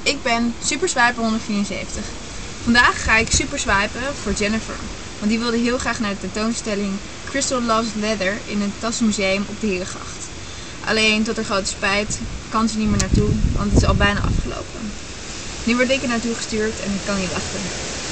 Ik ben Super Swiper 174. Vandaag ga ik super swipen voor Jennifer, want die wilde heel graag naar de tentoonstelling Crystal Loves Leather in het Tassenmuseum op de Herengracht. Alleen tot haar grote spijt kan ze niet meer naartoe, want het is al bijna afgelopen. Nu word ik er naartoe gestuurd en ik kan niet wachten.